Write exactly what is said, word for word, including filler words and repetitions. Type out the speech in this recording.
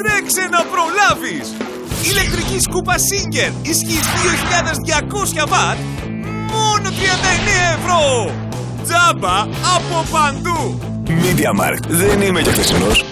Τρέξε να προλάβεις! Ηλεκτρική σκούπα Singer ισχύς δύο χιλιάδες διακόσια βατ, μόνο τριάντα εννέα ευρώ! Τζάμπα από παντού! MediaMarkt. Δεν είμαι και χθεσινός.